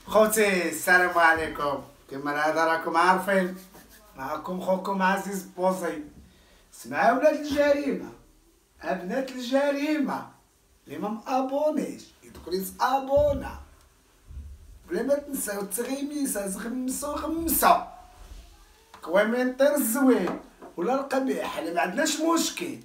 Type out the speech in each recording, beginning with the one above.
خوتي السلام عليكم. كما العادة راكم عارفين، معكم خوكم عزيز بوزي. سمعوا ولاد الجريمة، أبنات الجريمة اللي ما مابونيش يدخل يتابونا، بلا ما تنساو التغيميسة زغمسو غمسو كومنتير الزوين ولا القبيح، حنا ما عندناش مشكل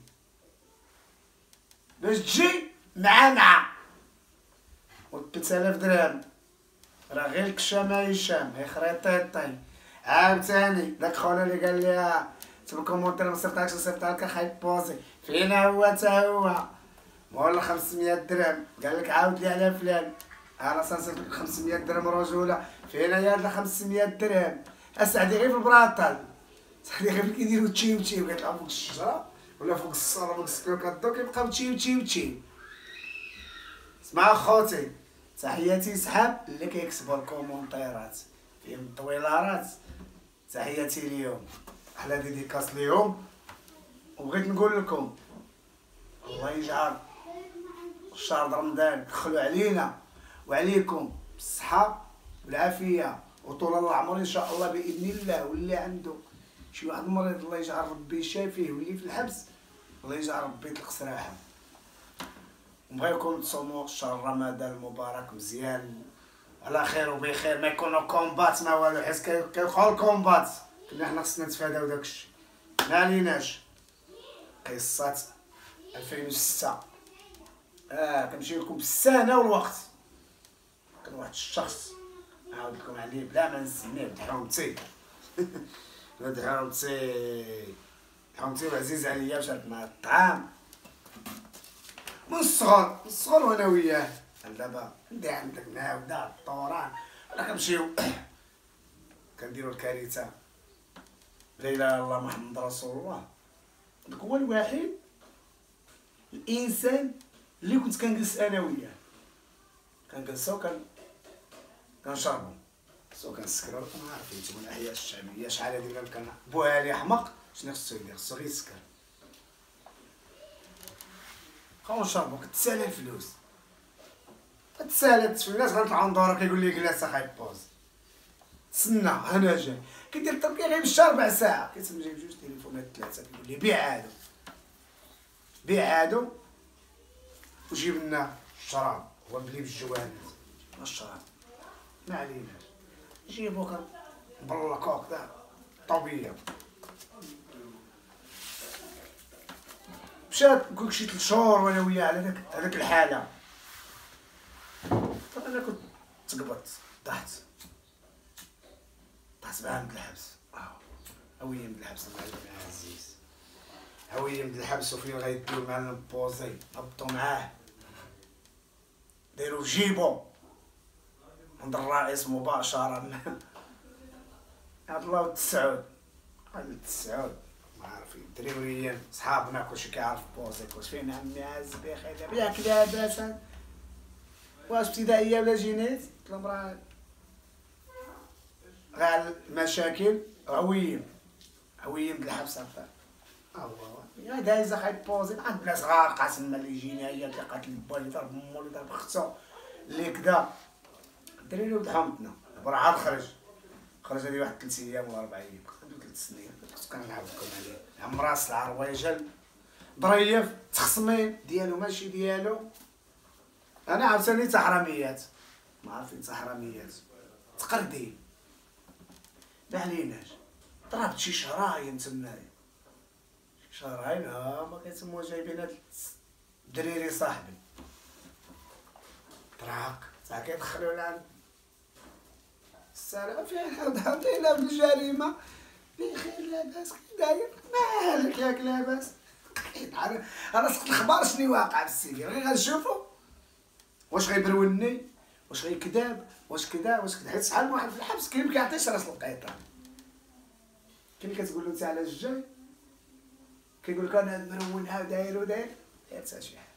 باش تجي معانا. و 3000 درهم راه غير الكشامة هشام هي خريطيطي. عاوتاني داك خونا اللي قال لي في الكومونتير مصيفطهالكش نصيفطهالك اخاي بوزي، فينا هو تا هو مول 500 درهم قال لك عاود لي على فلان، انا صنصيفط لك 500 درهم رجوله، فينا يا هاد 500 درهم. اسعدي غير في البراطال، سعدي غير في كيديروا تشيو تشيو كيطلعوا فوق الشجره ولا فوق الصاله فوق السكوكادو كيبقاو تشيو تشيو تشيو. اسمع خوتي، تحياتي سحاب اللي كيكتبوا الكومونتيرات فيهم الطويلارات، تحياتي ليهم، احلى ديديكاس ليهم. وبغيت نقول لكم الله يجعل شهر رمضان دخلوا علينا وعليكم بالصحة والعافية وطول العمر ان شاء الله باذن الله. واللي عنده شي واحد مريض الله يجعل ربي يشافيه، واللي في الحبس الله يجعل ربي يطلق سراحه. نبغيكم تصوموا شهر رمضان المبارك مزيان على خير وبخير، ما يكونوا كومبات ما والو، حيت كيوقعوا الكومبات كنا حنا خصنا نتفاداو داكشي. ما عليناش قصات 2006 كنمشي لكم بالسنه والوقت. كان واحد الشخص نعاود لكم عليه بلا ما نسميه بدحومتي بدحومتي وعزيز عليا، مشات مع الطعام من الصغر وانا وياه. دابا ندي عندك نعاود الطوران ولا كنمشيو كنديرو الكارثه لا اله الا الله محمد رسول الله. داك هو الوحيد الانسان اللي كنت كنجلس انا وياه، كنجلسو كنشربو سو كنسكرو. ما عارفين نتوما الاحياء الشعبيه شحال هادي كان بوها لي حمق، شنو خصو يدير؟ خصو غير يسكر. بقاو نشربو كتسالى الفلوس، كتسالات في الناس غنطلعو ندورو كيقول لي جلاس اخاي بوز تسنى انا جاي كيدير التركي غير يمشي 4 ساعات كيتسمى جايب 2 تليفونات 3 كيقول لي بيع هادو وجيب لنا الشراب. هو بلي بالجوانات الشراب ما عليناش نجيبو كنبلكو كدا طوبيه. مشات نقولك شي 3 شهور وانا وياه على هذاك الحاله. انا كنت تقبضت طحت معاه من الحبس. هويه من الحبس المعلم عزيز، هويه من الحبس. وفين غيديو المعلم بوزي هبطو معاه ديرو جيبو عند الرئيس مباشرة. عبد الله والتسعود قال التسعود ما عارفين الدريوريين صحابنا كلشي كيعرف بوزي واش فين عمي عز بخير ياك لاباس واش ابتدائية ولا جينيت؟ قلت لهم راه غا المشاكل هويين من الحبس هكا. يا دايز اخاي بوزي عند بلا صغار قاسم اللي يجينا هي اللي قاتل با اللي ضرب مو اللي ضرب اختو اللي كدا. الدراري ولد حومتنا دابا عاد خرج هادي واحد 3 ايام ولا 4 ايام، 3 سنين كنت كنعاود لكم عليه. عم راس العرويجل ظريف تخصمين ديالو ماشي ديالو. انا عاوتاني تا حراميات ما عارفين تا حراميات تقردين ما عليناش. ضربت شي شراين تمايا شهرين ما كيتسموا جايبين هاد الدريري صاحبي طراق صح كيدخلوا لعند السلام فين عطينا بالجريمه بخير لاباس كي داير مالك ياك لاباس. انا سقط الاخبار شنو واقع في السيفي غير غنشوفو واش غيبروني واش غيكذاب واش كذا حيت شحال من واحد في الحبس كاين ما كيعطيش راس القيطان. كاين اللي كتقول له انت على الجاي كيقول لك انا مرونها داير حتى شي حاجه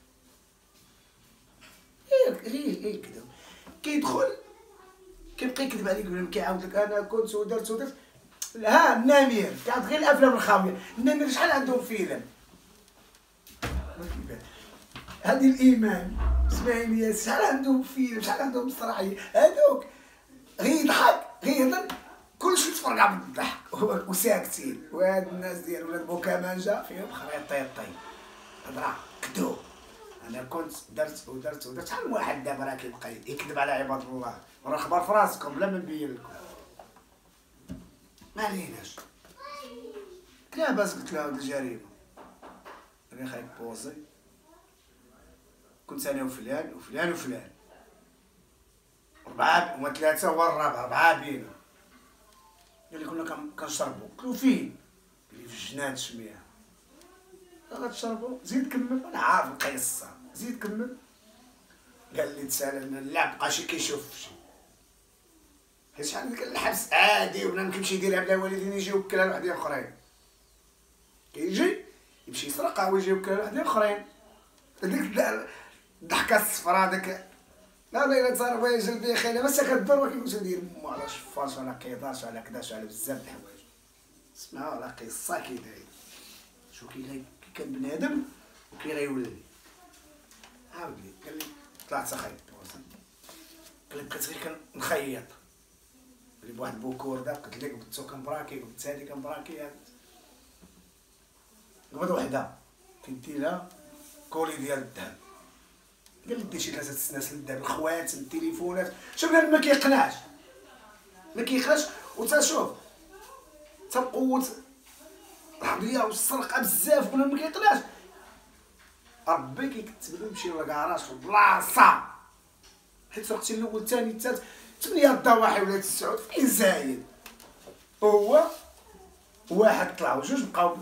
غير كذا كيدخل كيبقى يكذب عليك ولا كيعاود لك انا كنت ودرت ها النمير كيعطيك غير الافلام الخاويه. النمير شحال عندهم فيلم هادي الايمان اسماعيليه شحال عندهم فيلم شحال عندهم مسرحيه. هادوك وساكتين. وهاد الناس ديال ولاد بوكامانجا فيهم خريطيطي هضره كذوب. انا كنت درت ودرت شحال من واحد دابا راه كيبقى يكذب على عباد الله، وراه خبر في راسكم بلا ما نبين لكم. ما عليناش. لاباس قلت له هاد الجريمه انا خايب بوزي، كنت انا وفلان وفلان وفلان ربعه هما ثلاثه هو الرابع، ربعه بينا. قال لي كنا كنشربوا. قلت له فين؟ قال لي في الجنان شميه. غتشربوا؟ زيد كمل. انا عارف القصه، زيد كمل. قال لي تسالنا اللعب بقى شي كيشوف شي. حيت شحال كان الحبس عادي ولا يمكن يديرها بلا والدين يجي يوكلها لوحدين اخرين. كيجي يمشي يسرقها ويجي يوكلها لوحدين اخرين. هذيك الضحكه الصفراء داك لا الا صار بغا يجلب بيا خينا ما كدور وكيقولش ندير مو على شفاش ولا كيضاش ولا كداش على بزاف د الحوايج. اسمعوا على قصه كي داير شو كي كان بنادم وكي غيولي. عاود لي قال لي طلعت اخاي قال لي بقيت غير كنخيط. قال لي بواحد البوكورده قلت لك قبضتو كنبراكي قبضت هادي كنبراكي قبض وحده كندير لها كولي ديال الذهب. قال لي دي شي 3 سناس للذهب الخواتم التليفونات. شوف بنادم ما كيقنعش وتشوف تا قوة الحظية والسرقة بزاف بنادم ما كيقنعش. ربي كيكتب له يمشي للكراج في البلاصة حيت سرقتي الاول الثاني الثالث 8 الضواحي ولا 9 فين زايد. هو واحد طلع وجوج بقاو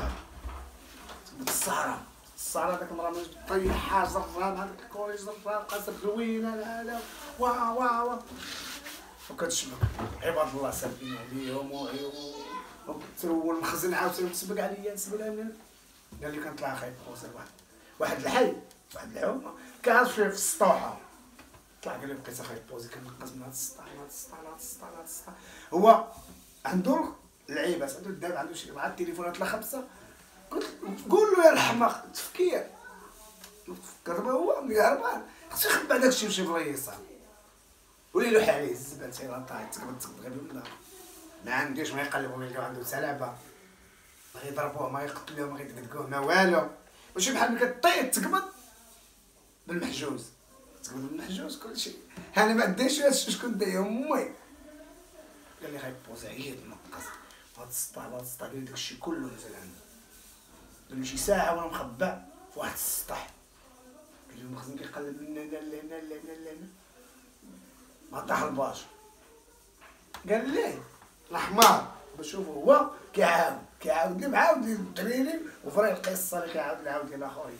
الصحراء داك المرا ملي طيحها زران هذاك الكوري زران قاسم زوينه لا وا وكتشبك عباد الله سالفين عليهم وترول المخزن عاوتاني تسبق عليا نسبق عليا. قال لي كنطلع خايب خوسر واحد الحي واحد العومه كنعرف فيه في السطوحه. طلع قال لي بقيت خايب بوزي كنقز من هاد السطح. هو عنده اللعيبات عنده الذهب عنده شي 4 تليفونات لا 5. قلت قول له يا الحماق التفكير فكر هو ملي هربان خصو يخبى داكشي ويمشي في اليسار ولا يلوح عليه الزبال تيلا طايح تقبض غير بالنار. ما عندوش ما يقلبوا ما يلقاو عنده سلابه ما يضربوه ما يقتلوه ما يدقدقوه ما والو. ماشي بحال ملي كطيح تقبض بالمحجوز كلشي. انا ما دايرش هادشي شكون داير امي. قال لي غير بوزي عيط نقص هاد السطح قال لي داكشي كله نزل عنده. قال لي شي ساعه وانا مخبى في واحد السطح. قال لي المخزن كيقلب من هنا لهنا ما طاح الباش. قال لي الحمار بشوف هو كيعاود لي معاود لي الدريري وفري القصه اللي كيعاود لي لاخرين.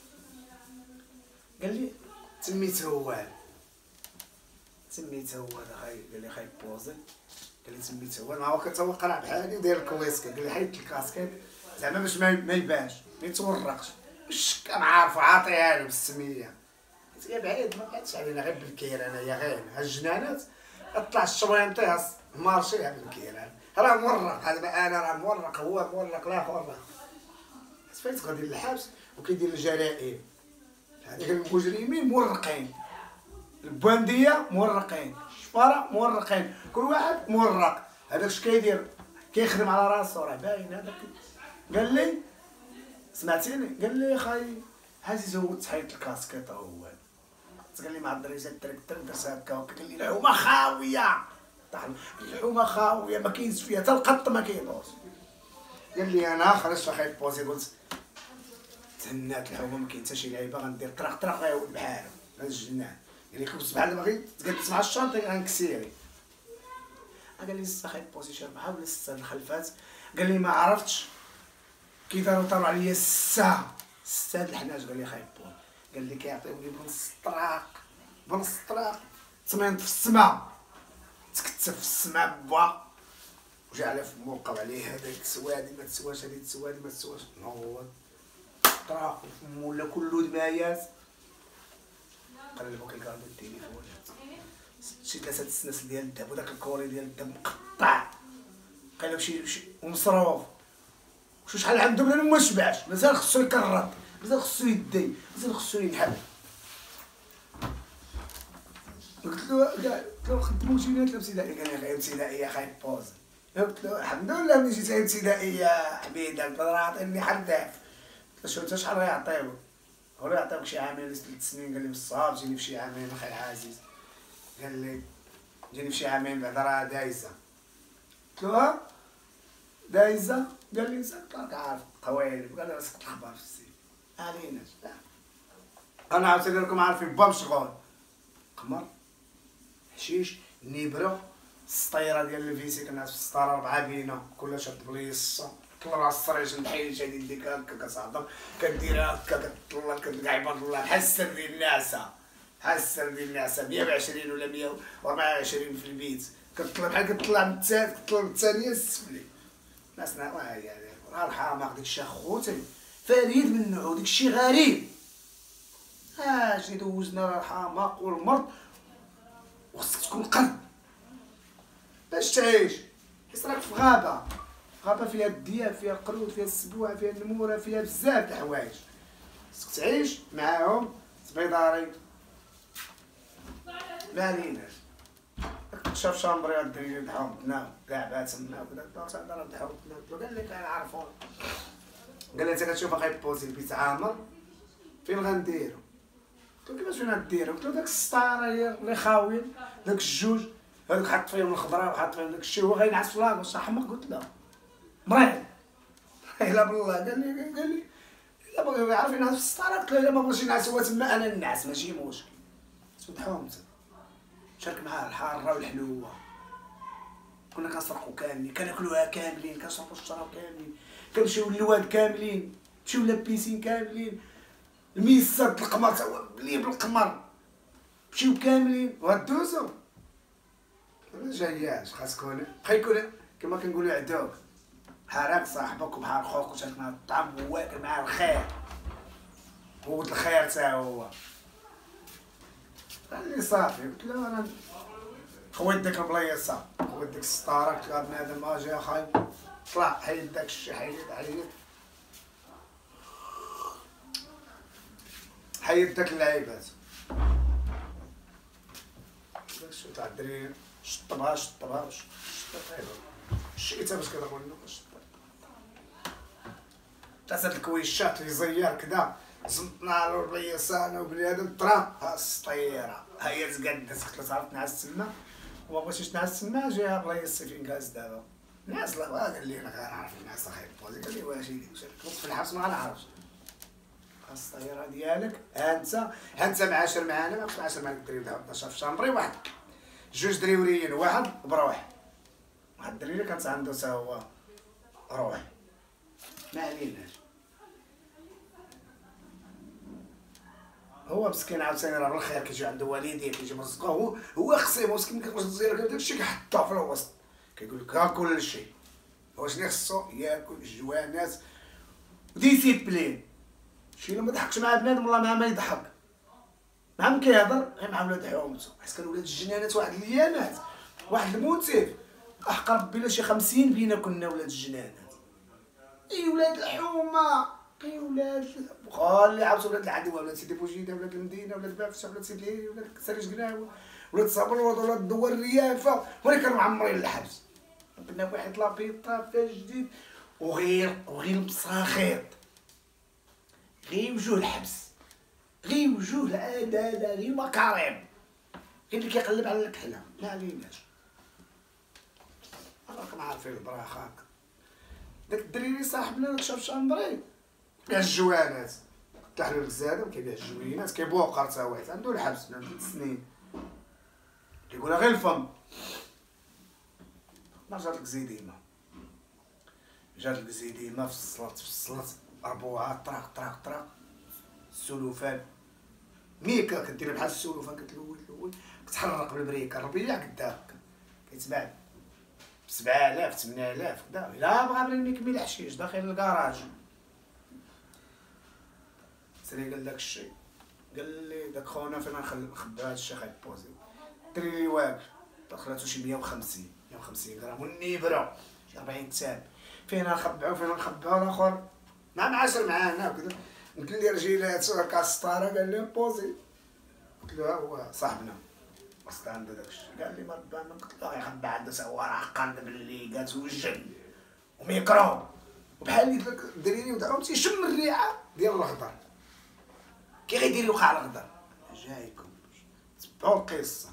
قال لي سميته هو هذا قال لي خايب بوزي. قال لي سميته هو ما هو كتهو قرع بحالي وداير الكويسكا. قال لي حيدت الكاسكيت زعما باش ما يبانش ما يتورقش واش كنعرفو عاطيها له بالسميه. قلت يا بعيد ما بقاتش علينا غير بالكير انايا غير ها الجنانات طلع الشوينطي مارشي بالكيران راه مورق. هذا انا راه مورق هو مورق لا اخر فايت غادي للحبس وكيدير الجرائم. هذوك المجرمين مورقين البوانديه مورقين الشفاره مورقين كل واحد مورق. هذاك اش كيدير كيخدم على راسو راه باين. هذاك قال لي سمعتيني قال لي يا خاي هاتي زودت حيط الكاسكيط هو. قال لي مع الدريسه التركتر درت هكا قال لي الحومه خاويه الحومه خاويه ما كاينش فيها حتى القط ما كاينوش. قال لي انا خرجت خايب بوزي قلت تهنات الحومه ما كاين حتى شي لعيبه غندير طرق غيولد بحالو هذا الجنان. قال لي كنت بحال دابا غير تجلس مع الشانطي غنكسيري. قال لي خايب بوزي شربها ولا 6 الخلفات. قال لي ما عرفتش كي طاروا عليا 6 الحناج. قال لي خايب بوزي قال لي كيعطيوني بنص الطراق تمنت في السما تكتف في السما بوا وجا على فمو وقع عليه هذاك سوادي ما تسواش هذيك سوادي ما تسواش نوض طراق فمو ولا كله دمايات. قلبو كيلقى عنده التليفون شي 3 سناس ديال الذهب وداك الكوري ديال الذهب مقطع قلب شي ومصروف شحال عنده بنادم ما شبعش مازال خصو يكرط مازال خصو يدي مازال خصو ينحب. قلت له خدموا جينات لا ابتدائي. قال لي غير ابتدائي خايب بوزي. قلت له الحمد لله ملي جيت ابتدائيه حميده، قلت له راه عطيني حرداك. قلت له شو انت شحال غيعطيوك؟ هو يعطيوك شي عامين ولا 3 سنين. قال لي بالصواب جيني في شي عامين اخي العزيز. قال لي جيني في شي عامين بعدا راه دايزه. قلت له ها دايزه؟ قال لي قلت له عارف قوالب. قال لي راسك تخبر في السيف عليناش. انا عاوتاني راكم عارفين با مشغول قمر حشيش نيبره السطيره ديال الفيسي. كنعس في السطاره 4 بينا كل شاد بليصه طلع الصريش نحيد شادي ديك هكا كتهضر كديرها هكا كطلع كتلقى عباد الله بحال السر ديال النعسه. بحال السر ديال النعسه 120 ولا 124 في البيت كتطلع بحال كتطلع من الثانيه السفلي. ناسنا واه هي راه الحماق داك الشيء خوتي فريد من نوعو داك الشيء غريب. اش دوزنا راه الحماق والمرض وخصك تكون قرد باش تعيش. حيت راك في غابه، غابه فيها الدياب فيها القرود فيها السبوع فيها النموره فيها بزاف د الحوايج خصك تعيش معاهم سبيداري. ما عليناش شاف شامبري الدريري ضحاو كاع تما وكذا الدار عندنا ضحاو قال لي كنعرفو. قال لي انت كتشوف اخي بوزي البيت عامر فين غنديرو؟ قلت له كيفاش فين غديرو؟ قلت له داك السطاره اللي خاويين داك الجوج هذوك حط فيهم الخضره وحط فيهم داك الشيء هو غينعس في لاكو صح حمق. قلت له مريض الا بالله. قال لي الا بغى يعرف ينعس في السطاره. قلت له الا ما بغاش ينعس هو تما انا ننعس ماشي مشكل. سبحان شارك معاه الحاره والحلوه. كنا كنسرقوا كاملين كناكلوها كاملين كنشربوا الشراب كاملين كنمشيو للواد كاملين نمشيو لابيسين كاملين الميسات القمر تا هو بلي بالقمر مشيو كاملين وغدوزو. ما جاياش خاصكم بقا يكون كما كنقولوا عدوك بحال راك صاحبك وبحال خوك وشارك معاه الطعام وواكل معاه الخير ود الخير تا هو. قال لي صافي. قلت له انا خويت ديك البلايصه خويت ديك السطاره. قلت له بنادم اجي اخاي طلع حيد داك الشي حيد داك اللعيبات. داك الشي تاع الدرير شطبها شيتها باش كنقول لك شطبها تاع هاد الكويشات اللي زيار كدا زمطنا على البلايصه انا وبنادم طرا ها السطيره ها هي تقدس. قلت له تعرف تنعس تما وما بغيتيش تنعس تما جيها بلايصتي فين كاز دابا نعس. لا قال لي انا غنعرف نعس اخي بوزي. قال لي واش في الحبس ما غنعرفش السطيره ديالك. ها انت معاشر معانا ما كنتش معاشر مع الدري دابا 12 في شامبري واحد جوج دريوريين واحد بروح. واحد الدريري كانت عنده تا هو روح ما عليناش. هو مسكين عاوتاني راه بالخير كيجي عنده والديه كيجي مرزقو هو خصيه مسكين كيخرج الزياره كيبدا داكشي كيحطها في الوسط كيقول لك ها كلشي هو شنو خصو ياكل الجوانات ديسيبلين. شي الا ما ضحكش مع بنادم والله ما يضحك مع كيهضر غير مع ولاد حومته. حيت كانوا ولاد الجنانات واحد الايامات واحد الموتيف احقر بلا شي 50 بينا كنا ولاد الجنانات. اي ولاد الحومه اي ولاد خالي عاوتاني ولاد العدوى ولاد سيدي بوجيده ولاد المدينه ولاد بافشه ولاد سيدي ليلي ولاد سريج قناوه ولاد صابلوط ولاد الدوار الريافه ولا كانوا معمرين الحبس. بنا واحد لابيطا فيها جديد وغير مساخيط غير وجوه الحبس غير وجوه العداله غير مكارم غير اللي كيقلب على الكحله ما عليناش. راكم عارفين البراخاك داك الدريري صاحبنا داك شاف شامبري كاع الجوانات تحلو الكزاده وكيبيع الجوينات كيبوقر تا واحد عنده الحبس من 3 سنين كيقولها غير الفم. ما جات لك زيديمه جات لك زيديمه في الصلاه ربوعه طراق السلوفان ميكا كدير بحال السلوفان كتلول كتحرق بالبريكه الربيع قدامك كيتباع ب 7000 8000 كدا. الا بغا بلا ميكمل حشيش داخل الكراج سري قال داك الشيء. قال لي داك خونا فين نخبيو هاد الشيء خايب بوزي الدريري واقف دخلاتو شي 150 غرام والنيبره شي 40 تاب فين نخبعو الاخر ما معاشر معانا وكذا. قلت لي رجيلات كاع السطاره قال لي بوزي. قلت له ها هو صاحبنا وسط عنده داكشي. قال لي ما قلت له يخبى عنده سوا راه قلب اللي قالت وجن وميكرو وبحال قلت لك الدريري ودعهم تيشم الريحه ديال الخضر. كي غيدير يوقع الخضر جايكم تبعوا القصه.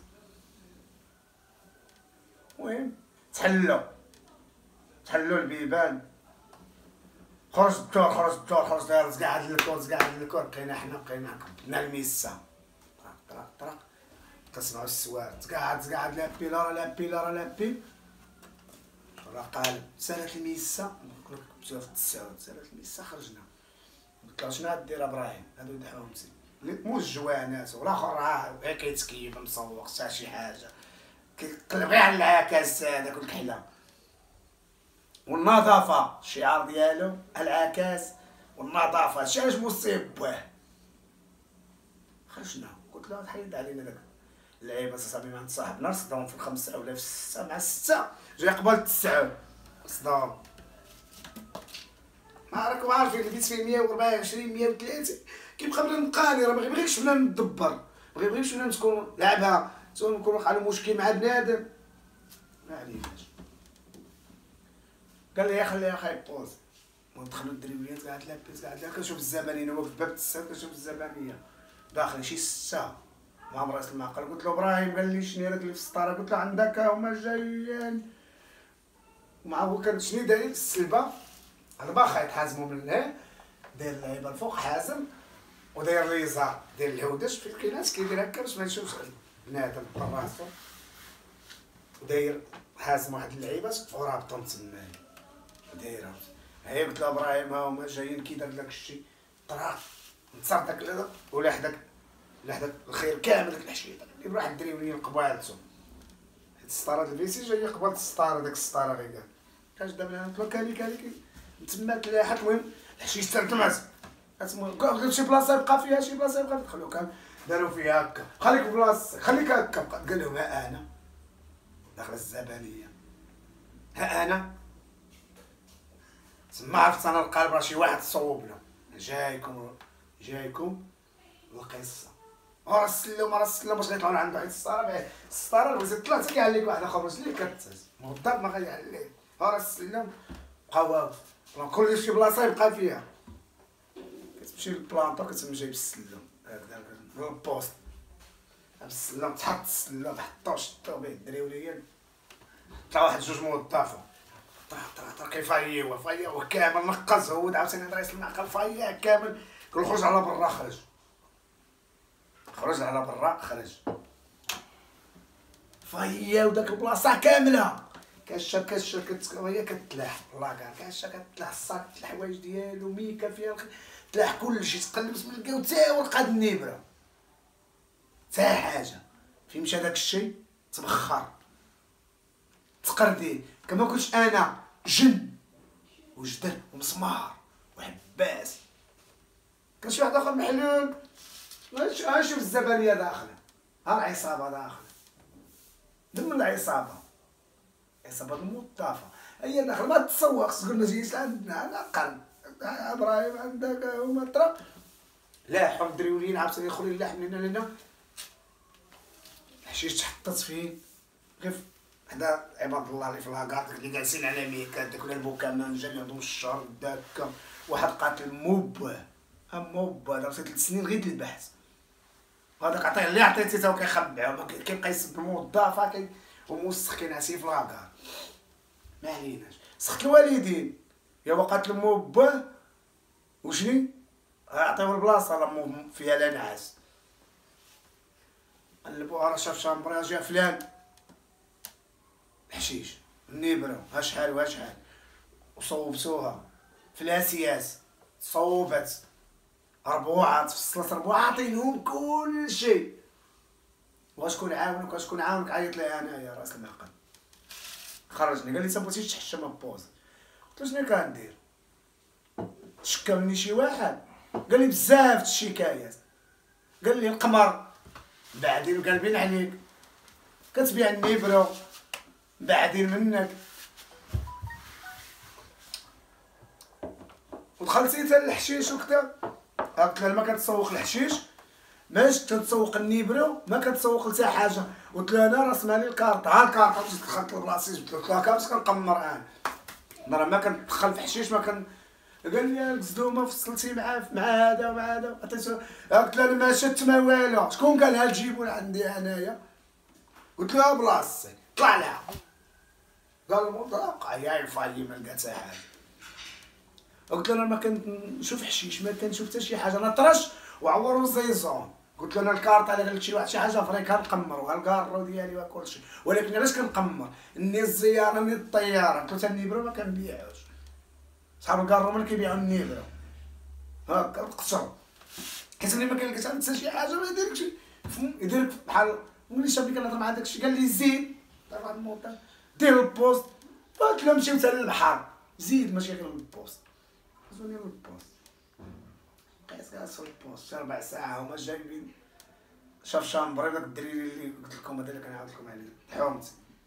المهم تحلوا البيبان، خرج الدور داير زقعد الكور بقينا حنا بنا الميسا طرق كنسمعو السوار تقعد لابي راه قالب سالات الميسا. كنت في التسعود سالات الميسا خرجنا قلت له شنو غدير ابراهيم هادو يدحوهم مو الجوانات والاخر راه كيتكيف مسوق حتى شي حاجه كيقلب غير على العكاز هذاك الكحله والنظافه. الشعار ديالو العكاز والنظافه هادشي علاش مصيب بواه. خرجنا قلت له تحيد علينا داك اللعيبه صاحبي ما نتصاحبنا نصدهم في الخمسه ولا في السته مع السته جاي قبل التسعود صدام. ما راكم عارفين اللي بيت فيه 124 130 كيبقى بلا نقاني راه ما كيبغيكش بلا ندبر ما كيبغيكش بلا تكون لعبها نكون وقع له مشكل مع بنادم ما عليناش. قال لي خليها خايب بوز ودخلوا الدريبليات قاعد لابس كنشوف الزبانيه واقف باب التسعود كنشوف الزبانيه داخل شي سته مع راس المعقل. قلت له ابراهيم قال لي شنو هذاك اللي في السطاره قلت له عندك هما جايين مع هو كان شنو داير السلبه الباخا يتحازموا من هنا داير اللعيبه الفوق حازم وداير اليسار داير الهودج في القناص كيدير هكا باش ما يشوفش بنادم براسو وداير حازم واحد اللعيبات ورابطهم تما دايرها. هي قلت له ابراهيم ها هما جايين كي دار داك الشيء طرا نتصر داك ولا حداك الخير كامل داك الحشيه اللي واحد الدريولين قبالتهم حيت السطاره ديال الفيسي جايه قبال السطاره داك السطاره غير قال اش دابا قلت له كالي تما تلاحت. المهم الحشيش ترتمت قلت شي بلاصه يبقى فيها دخلوا كان داروا فيها هكا خليك بلاصتك خليك هكا. قال لهم ها انا داخل الزبانيه ها انا تما عرفت انا القلب راه شي واحد صوب له جايكم القصه راه السلم باش غيطلعوا عند واحد السطاره الوزير طلع حتى كيعليك واحد اخر باش اللي كتهز موظف ما غيعليك راه السلم بقى واقف كل شي بلاصه يبقى فيها كتمشي للبلانطو كتم جايب السلم هكذا في البوست السلم تحط السلم حطوه شدو به الدريوليين طلع واحد جوج موظفه طرا كيفايوا كامل نقص هو عاوتاني رئيس المعقل فايا كامل كل خرج على برا خرج فايا وداك البلاصه كامله كاشه وهي كتلاح لاكار كاشه كتلاح الصاك الحوايج ديالو ميكا فيها تلاح كلشي تقلب ما لقاو حتى ورقه النبره حتى حاجه فين مشى داك الشيء تبخر تقردي كما كنتش انا جن وجدر ومسمار وحباس كان شي واحد اخر محلول شوف الزبانيه داخله ها العصابه داخله ضمن العصابه الموظفه هي داخله ما تسوقش تقول ما جيتش عندنا انا قلب ابراهيم عندك هما طرا لاحوا الدريولين عاوتاني اخرين لاح من هنا لهنا الحشيش تحطت فيه غير حدا عباد الله اللي في لاكارت اللي جالسين على ميكا داك ولا البوكامان جا عندهم الشهر داك واحد قاتل موبه دار 3 سنين غير البحث هذاك عطيه اللي عطيتي تا هو كيخبعو كيبقى يسب الموظفه وموسخ كينعسي في لاكار ما عليناش سخت الوالدين يا وقات الموبه وشني عطيو البلاصه راه فيها لا نعاس قلبوها راه شاف شامبرا جا فلان الحشيش النبره ها شحال وصوبتوها في الاسياس صوبت ربوعات فصلت ربوعه عطينهم كلشي وشكون عاونك عيط لي انا يا راس المعقل خرجني قال لي تبغيتيش تحشم بوز قلت له شنو كندير شكا مني شي واحد قال لي بزاف الشكايات قال لي القمر بعدين قلبين عليك كتبيع النبرو بعدين منك ودخلتي حتى للحشيش وكذا قلت له ما كتسوق الحشيش ماش تتسوق النيبرو ما كتسوق لتا حاجه. قلت له انا راس مالي الكارطه، ها الكارطه مشيت دخلت لبلاصتي جبت له كلاكا باش كنقمر انا. راه ما كندخل في حشيش ما كان. قال لي الزدومه فصلتي مع هذا ومع هذا عطيتو. قلت له انا ما شدت ما والو، شكون قالها تجيبو عندي انايا؟ قلت له بلاصتي طلع لها. قال المطلق يا فاي ما لقات حاجه. قلت له انا ما كنشوف حشيش ما كنشوف حتى شي حاجه، انا طرش وعوروا الزيزون. قلت له انا الكارطه اللي قالت شي واحد شي حاجه فري كنقمر الكارو ديالي وكل شيء، ولكن علاش كنقمر؟ ني الزياره ني الطياره. قلت له حتى النيبرو ما كنبيعوش، صحاب الكارو ما كيبيعوا النيبرو هاكا القصر، حيت ملي ما كنلقاش حتى شي حاجه ما يديركش يديرك بحال. ملي شاف لي كنهضر مع داك الشيء قال لي زيد واحد الموطا دير البوست. قلت له نمشيو حتى للبحر زيد ماشي غير للبوست، خصوني للبوست. بقيت جالس في البوست شي 4 ساعة هما جايبين. شاف شامبري داك الدريري اللي قلت لكم هذا اللي كنعاود لكم عليه حومت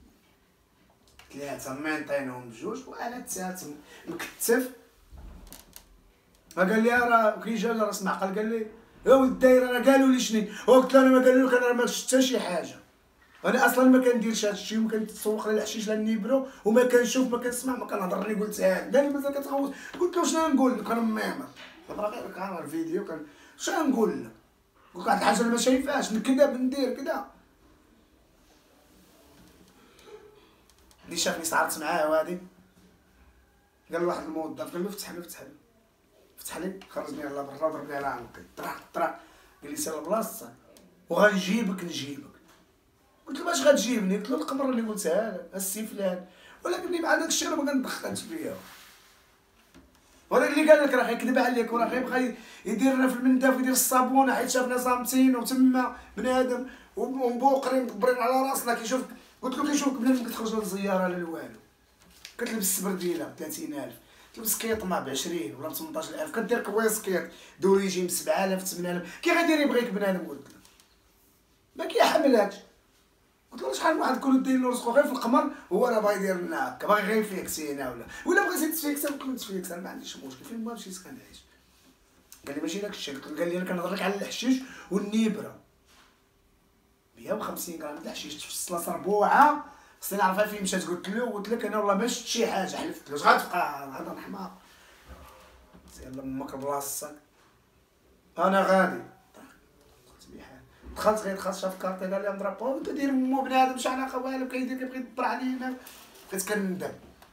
3 مينطينهم بجوج وانا الثالث مكتف. ما قال لي راه كي جا راس معقل قال لي يا ولد الدايره راه قالوا لي شني. قلت له انا ما قالوا لك انا ما شفت حتى شي حاجه، انا اصلا ما كنديرش هادشي وما كنتسوق لا الحشيش لا النيبرو وما كنشوف ما كنسمع ما كنهضر. لي قلت قال لي مازال كتغوت. قلت له شنو نقول لك انا ميمر دابا غير كنهضر الفيديو شنو نقول لك؟ قلت واحد الحاجه اللي ما شايفاش نكذب ندير كذا. اللي شافني استعرضت معاه وهادي قال له واحد الموظف قال له فتح لي خرجني على برا وضربني على عنقي طرق قال لي سير لبلاصتك وغنجيبك نجيبك. قلت له باش غتجيبني؟ قلت له القمر اللي قلتها لك السي فلان، ولكن مع داك الشيء انا ما كندخلش فيها. وهذاك اللي قال لك راه غيكذب عليك وراه غيبقى يدير لنا في المنداف ويدير الصابونه حيت شافنا صامتين وتما بنادم ومبوقرين مكبرين على راسنا كيشوفك. قلت له كيشوفك بنادم كتخرج للزياره لا والو، كتلبس السبرديله ب 30,000، تلبس كيطمه ب 20 ولا ب 18,000، كدير كويس كيط دوريجيم ب 7,000 8,000. كي غادير يبغيك بنادم؟ قلت له ما كيحملكش. قلت له شحال من واحد كون داير له رزقو غير في القمر هو راه باغي يدير لنا هكا باغي غير يفيكسينا ولا بغيتي تفيكسا قلت له نتفيكسا ما عنديش مشكل فين ما مشيت كنعيش. قال لي ماشي داك الشيء. قال لي انا كنهضر لك على الحشيش والنيبره 150 غرام د الحشيش تفصلها صربوعه خصني نعرفها فين مشات. قلت لك انا والله ما شفت شي حاجه حلفت له. اش غتبقى هضر حمار؟ سير لامك بلاصتك انا غادي. دخلت غير دخلت شاف كارتي قال لي نضربو. قلت له دير مو بنادم شي علاقه والو كيدير كيبغي يدبر علينا. بقيت كندم.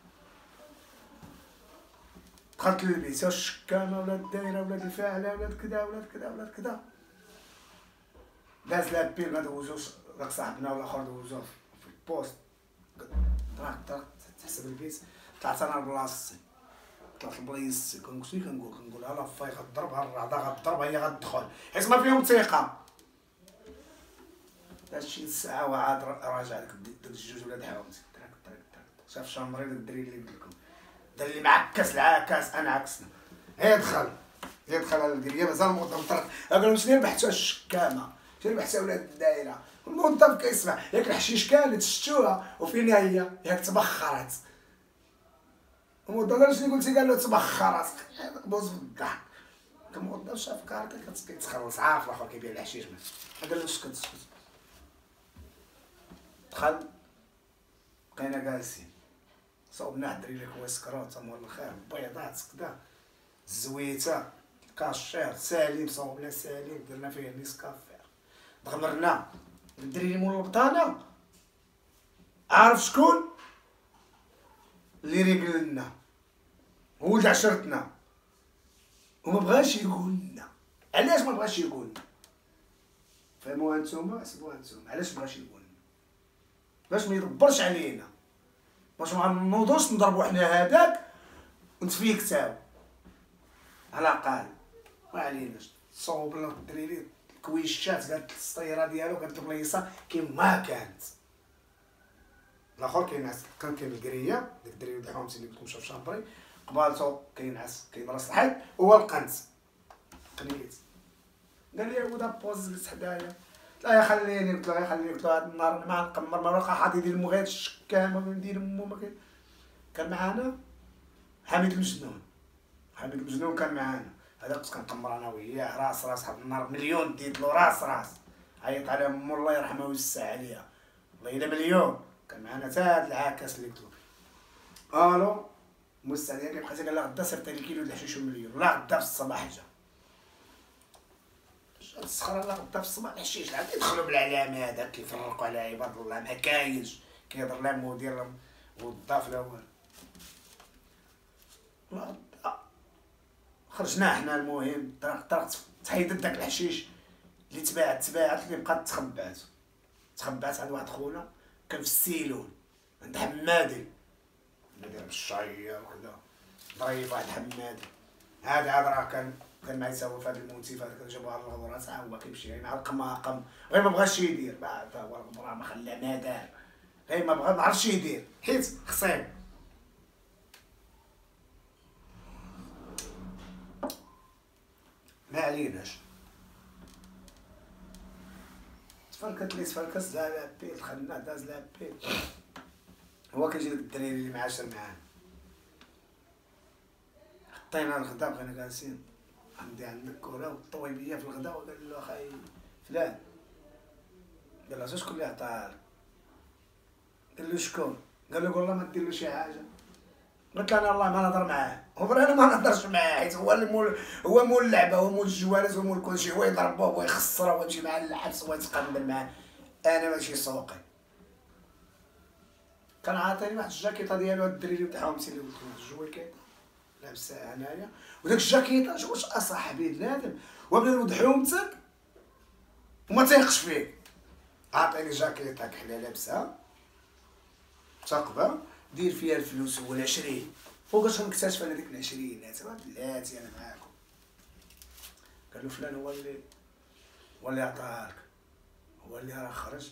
دخلت للبيت واش الشكامه ولا الدايره ولا الفاعله ولا كذا ولا كذا ولا كذا. داز لابيل ما دوزوش داك صاحبنا والاخر دوزوه في البوست. طرق تحسب البيت طلعت انا لبلاصتي طلعت لبلايصتي. كنقول ها لافاي غضربها الرعده غضرب هي غتدخل حيت ما فيهم ثقه. شي ساعه وعاد راجع داك الجوج ولاد حومتي شاف شامبري داك الدري اللي قلت لكم دار لي معكس العكاس انا عكسنا. دخل على القريه مازال الموظف طرق. قال لهم شنو ربحتوا الشكامه شنو ربحتوا ولاد الدايره؟ الموظف كيسمع ياك الحشيش كانت شفتوها وفين هي ياك تبخرت. الموظف قال شنو قلتي؟ قال له تبخرت. بوز في الضحك. الموظف شاف كارتي كتخلص عارف الاخر كيبيع الحشيش. قال له اسكت. دخل بقينا جالسين صوبنا الدريري كويس كروت مول الخير بيضات كدا الزويته الكاشير سالم صوبنا سالم درنا فيه نيسكافير دغمرنا الدريري مول البطانه. عارف شكون اللي ريقل لنا؟ هو اللي عشرتنا وما بغاش يقول لنا. علاش ما بغاش يقول لنا؟ فهموها نتوما حسبوها نتوما. علاش ما بغاش يقول لنا؟ باش ما يدبرش علينا، باش ما نوضوش نضربو حنا هذاك ونتفيكتاو على الاقل. ما عليناش صوب لنا الدريري الكويشات قالت السطيره ديالو قالت البليصه كيما كانت. الاخر كينعس كان كاين الكريه داك الدريري د حومتي اللي قلت لكم شاف شامبري قبالتو كينعس كيدرس الحيط هو القنت قنيت. قال لي ولد بوز جلس حدايا. لا يا خليني. قلت له يا خليني. قلت له هاد النهار ما نقمر ما بقى حد يدير مو غير الشكامه ما ندير مو ما كان معانا حميد المجنون. كان معانا هذا كنت كنقمر انا وياه راس واحد النهار مليون ديت له راس عيط على امو الله يرحمها ويوسع عليها، والله الا مليون. كان معنا تا هاد العاكس اللي قلتلو. الو موسع عليها كيبقى قال لها غدا صيفط لي كيلو د الحشيش ومليون. لا غدا في الصباح جا الصخره. لا غدا في الصباح الحشيش عاد يدخلوا بالعلامه هذاك كيفرقوا على عباد الله مع كاينش كيهضر لامو ديالهم والضاف لا والو. لا خرجنا حنا المهم طرقت تحيدت داك الحشيش اللي تباعت اللي بقات تخبعت عند واحد خونا كان في السيلون عند حمادي داير بالشعير وكذا ظريف واحد حمادي. هذا راه كان معايا سوا في هذا الموتيف هذا جابوها للغبره تا هو كيمشي مع القماقم غير ما بغاش يدير بعد هو الغبره ما خلى ما دار غير ما بغا ما عرفش يدير حيت خصيب. ما عليناش تفركت لا لابي دخلنا داز لابي. هو كيجي داك الدراري اللي معاشر معاه حطينا الغدا بغينا جالسين عندي عندك كوره والطويبيه في الغدا وقال له اخاي فلان قال له شكون اللي عطاها قال له شكون؟ قال له والله ما دير له شي حاجه. قلت له انا والله ما نهضر معاه. هو انا ما نهضرش معاه حيت هو مول اللعبه هو مول الجوالات هو مول كلشي هو يضربه هو يخسره هو يمشي معاه للحبس هو يتقبل معاه. انا ماشي سوقي. كان عاطيني واحد الجاكيطه ديالو هاد الدريري تاعهم اللي قلت لهم الجويكيطه لابسها انايا وداك الجاكيطه واش اصاحبي بنادم وبدا نوض حومتك وما تيقش فيك. عاطيني جاكيطه كحله لابسها ثقبه دير فيها الفلوس هو 20 فوقاش غنكتشف انا ديك 20 تما بلاتي انا معاكم. قال له فلان هو اللي عطاها لك هو اللي راه خرج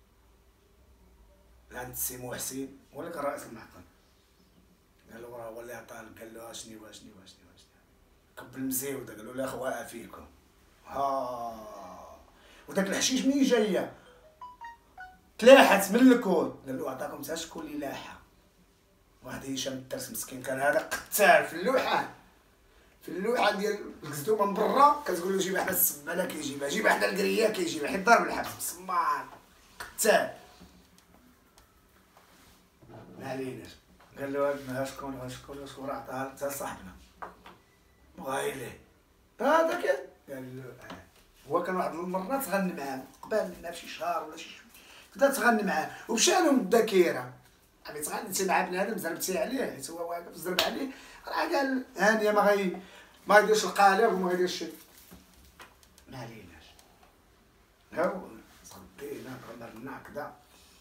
لعند السي محسن هو اللي كان رئيس المحكمة. قال له راه هو اللي عطاها لك. قال له اشني كب المزيوده قال له لا خواه فيكم وداك الحشيش منين جايه تلاحت من الكود. قال له عطاكم تا شكون اللي لاحها واحد هشام الدرس مسكين كان هذا قتال في اللوحه ديال الكزدومه من برا كتقول له جيبها حدا السباله كيجيبها جيبها حدا الكريه كيجيبها حيت ضارب الحبس مسمار قتال. ما عليناش. قال له هاد شكون راه عطاها لك تا صاحبنا مغايليه هذاك. قال له هو كان واحد المره تغنى معاه قبل منا بشي شهر ولا شي بدا تغنى معاه ومشى له من الذاكره غادي تغني مع بنادم زربتي عليه حيت هو واقف زرب عليه راه قال هانيه ما غيديرش القالب وما غيديرش ما عليناش. هاو صدينا غمرنا كدا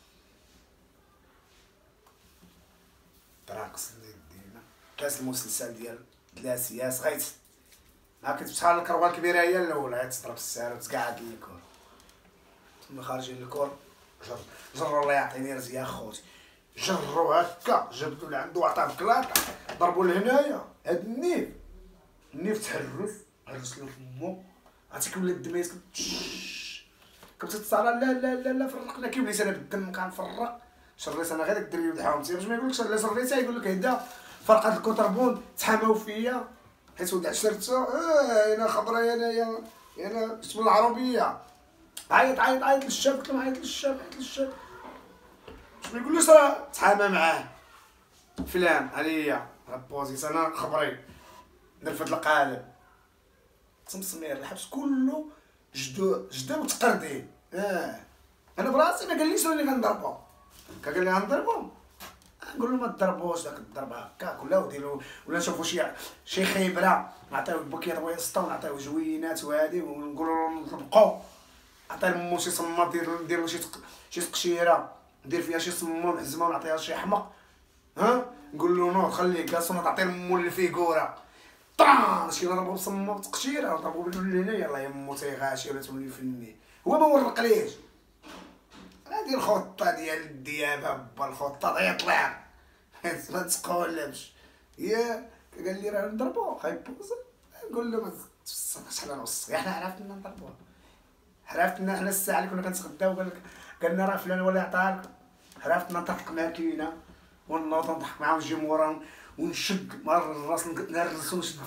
طراقص دينا كاس المسلسل ديال ثلاثياس غيت ما كنت بشحال الكروه الكبيره هي الاولى تضرب السعر وتقعد الكور تما خارجين الكور جروا الله يعطيني رزق خوتي جروا هكا جبدوا لعندو عطاه بكلاطه ضربوا لهنايا هاد النيف تحرف هرس له فمو عرفتي ولا الدم كنت تصارى لا فرقنا كي وليت انا بالدم كنفرق شريت انا غير داك الدري ولد حومتي باش ما يقولكش لا شريتها يقول لك هدا فرقات الكونتربون تحاماو فيا حيت ولد عشرتو انا خضرايا انا اسم العربيه عيط للشاب قلت له عيط للشاب باش ما يقولوش راه تحامى معاه فلان عليا غبوزيت انا خبري نرفد القالب تمسمير الحبس كله جدو وتقردين. انا براسي ما قاليش راني غنضربو قال لي غنضربو نقول له ما تضربوش داك الضربه هكاك ولا نشوفوا شي خيبره نعطيو بوكيط ويسطو نعطيو جوينات وهادي ونقولوا له نطبقو عطي لمو شي صمه ندير له شي تقشيره ندير فيها شي صمه ونحزمها ونعطيها شي حمق نقول له نوض خليه كاسونه تعطي لمو الفيكوره طران شي نضربو بصمه وتقشيره نضربو باللي هنا يلاه يمو تيغاشي ولا تولي فني هو ما ورقليش. هادي الخطه ديال الديابه با الخطه يطلع ما تقولبش يا قال لي راه نضربوه خايبوز نقول له ما تفصلش على نص حنا عرفنا نضربوه عرفتنا حنا الساعه اللي كنا كنتغداو قالنا راه فلان ولا عطاها لك عرفتنا نطرق ماكينه ونوض نضحك معاه ونجي مورا ونشد مع الراس نهرسو ونشدو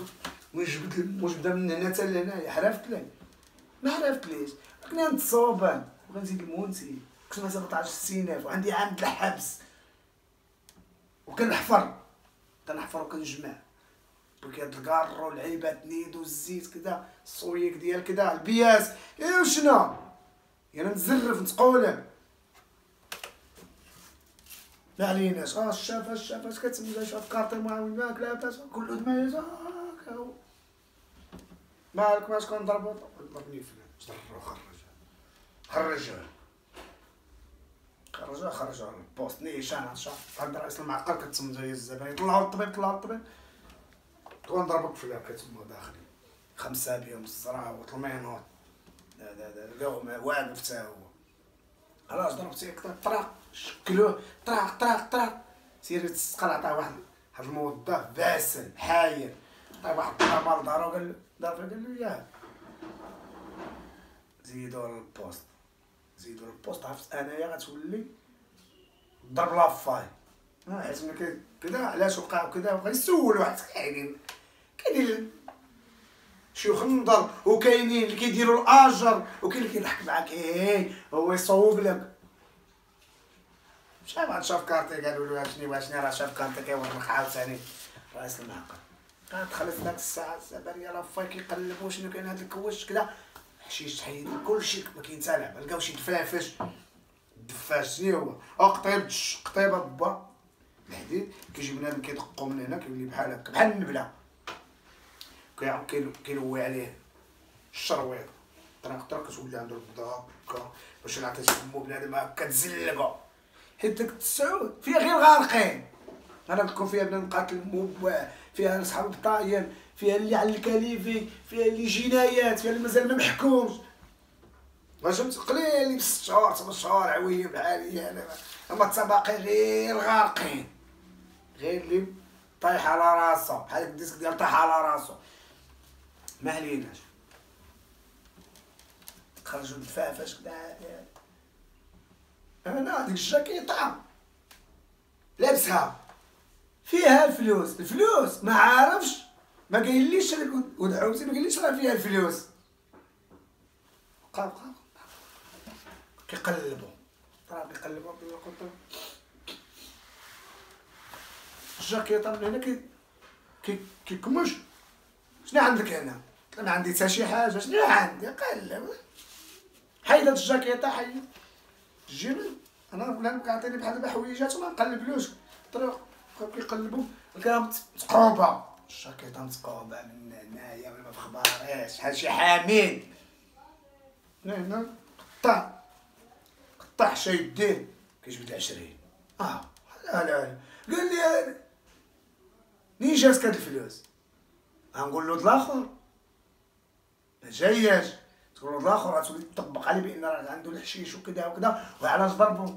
واش بدا من هنا حتى لهنايا حرفت لي ما حرفتليش، كنا نتصوبان وغنزيد المونتي كنت مثلا 14 السينات وعندي عام د الحبس وكنحفر وكنجمع بكيت الكارو العيبات نيد والزيت كدا الصويك ديال كدا البياس ايه وشنا انا نتزرف نتقولب ما عليناش. الشافاش كتسمى شاف كارطي معاون ماك لاباس كله دمايز هاكا مالك واش كنضربو ضربني فلان جرو خرجوا البوست نيشان هادشي عند رئيس المعقل كتسمى زي الزباين طلعوا الطبيب ونضربك فلان كتسمى داخلي 5 بيهم الزرع وطلمينوط لقاو واقف تا هو خلاص ضربتي طراق شكلوه طراق سير تسقل عطاه واحد الموظف باسل حاير عطاه واحد الطابه لدارو قال له ياه زيدوا البوست عرفت انايا غتولي ضرب لافاي حيت ملي كدا علاش وقع كدا وغيسول واحد كاينين شيوخ النظر وكاينين اللي كيديروا الاجر وكاين اللي كيضحك معاك هو يصوب لك شحال واحد شاف كارتي قالوا له واشني راه شاف كارتي كيورك عاوتاني رئيس المعقل دخلت داك الساعه الزبريه لافاي كيقلبوا شنو كاين هاد الكوش كدا حشيش حيد كلشي ما كاين حتى لعبه لقاو شي دفاش شنو هو قطيبه با الحديد كيجي بنادم كيدقو من هنا كيولي بحال هكا بحال النبله كيلوي عليه الشرويط طرق كتولي عنده البضا هكا باش الا عطيتي فمو بنادم هكا تزلقو حيت داك التسعود فيها غير غارقين انا قلت لكم فيها بنادم قاتل موبوع فيها اصحاب البطاين فيها اللي على الكليفي فيها اللي جنايات فيها اللي مازال ما محكومش واش قليل اللي ب 6 شهور 7 شهور عويه بحالي انا اما التباقي غير غارقين غير اللي طايح على راسو بحال الديسك ديال طايح على راسو ما عليناش خرجوا الدفافاش كدا انا ديك الجاكيطه لابسها فيها الفلوس ما عارفش ما قايليش ودعوتي ما قايليش راه فيها الفلوس بقى كيقلبوا الجاكيطه من هنا كيكمش شنو عندك هنا؟ انا عندي حتى شي حاجه شنو عندي؟ قلب حيد هاد الجاكيطه حيد الجبل انا فلان كيعطيني بحال دابا حويجات وما نقلبلوش طريق كيقلبوا لقاها متقوبه الجاكيطه متقوبه من هنايا ولا ما فخباريش شحال شي حامل هنا قطع شي يديه كيجبد 20 لا قال لي منين جاتك هاد الفلوس؟ غنقول له الاخر ما جاياش تقول له الاخر غتولي تطبق عليه بان راه عنده الحشيش وكذا وكذا وعلاش ضربو.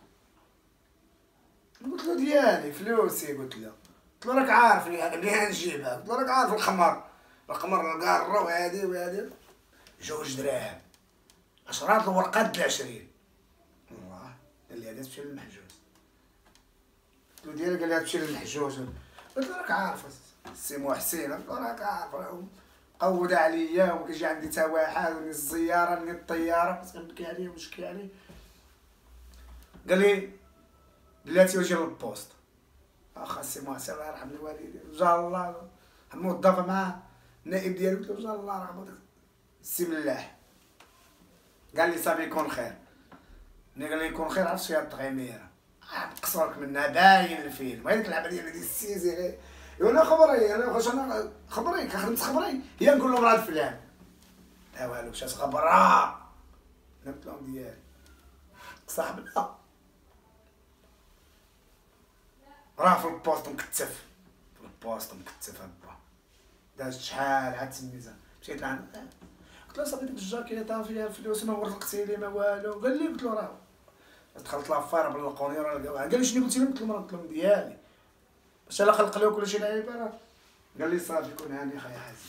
قلت له ديالي فلوسي قلت له راك عارفني انا منين نجيبها قلت له راك عارف الخمر القاره وهادي 2 دراهم 10 الورقات د 20 والله قال لي هذا تمشي للمحجوز قلت له ديالي قال لي تمشي للمحجوز قلت له راك عارف السي محسن قلت له راك عارف قود عليا وكيجي عندي تا واحد وني الزياره ني الطياره كنبكي عليه ونشكي عليه قال لي بلاتي وجي للبوست اخا السي محسن الله يرحم الوالدين جا الله الموظفه معاه النائب ديالو قلت له جا الله يرحمو السي ملاح قال لي صافي يكون خير ملي قال لي يكون خير عرفت فيها التغيميره نقصرك منها باين الفيلم هذيك اللعبه ديال السيزي غير انا خبري انا واش انا خبري كنخدم تخبري هي نقول لهم راه الفلان لا والو مشات خبره قلت لهم ديالي صاحبنا راه في البوست مكتف با دازت شحال عاد تميزه مشيت لعند قلت له صافي ديك الجاكيطه فيها الفلوس ما ورقتي لي ما والو قال لي قلت له راه دخلت لافار بلقوني راه لقاوها قال لي شنو قلتي لهم قلت لهم ديالي باش الا خلق له كلشي لعيبه راه قال لي صافي كون هاني خايا حازم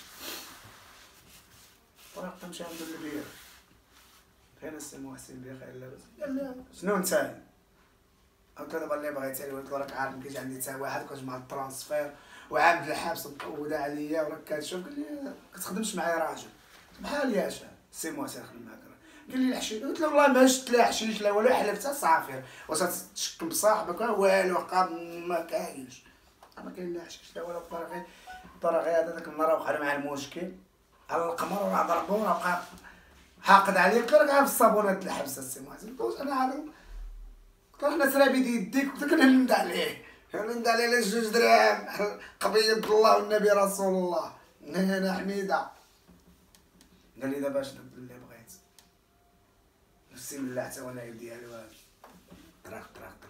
طرقت نمشي عند البير فين السي محسن بخير لاباس قال لي شنو نتايا قلت له دابا اللي بغيتي عليه، قلت له راك عارف مكاينش عندي حتى واحد كنجمع الترانسفير وعامل الحبس مقوده عليا وراك كتشوف. قال لي كتخدمش معايا راجل بحال يا شاب سي موا تنخدم معاك. قال لي الحشيش، قلت له والله ما شفت لا حشيش لا والو، حلفتها صافي واش تشكم بصاحبك والو ما كاينش، ما كاين لا حشيش لا والو. الطريقي هذا داك النهار وقع مع المشكل على القمر وراه ضربو وراه بقى حاقد عليا. قلت له راك عارف الصابونات الحبسه السي موا، قلت له واش انا عارف، قلت له حنا سرابي يديك، قلت لك نلمد عليه نلمد عليه على 2 دراهم قضيه الله والنبي رسول الله هنا حميده. قال لي دابا اش اللي بغيت نفسي من الله حتى وانا ديالي والو طرق